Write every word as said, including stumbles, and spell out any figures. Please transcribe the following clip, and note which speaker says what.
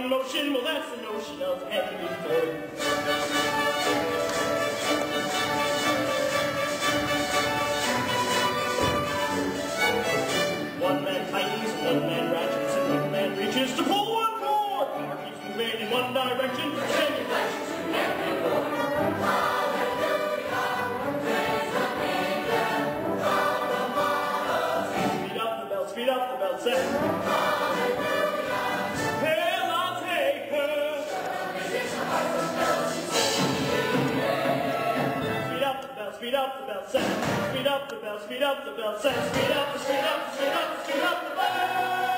Speaker 1: in motion, well that's the notion of Henry Ford. One man tightens, one man ratchets, and one man reaches to pull one cord. Power keeps moving in one direction, sending flashes to every port. Speed up the belt, speed up the belt, set. Speed up the belt, set. Speed up the belt, speed up the belt, set. Speed up, speed up, speed up, speed up the belt.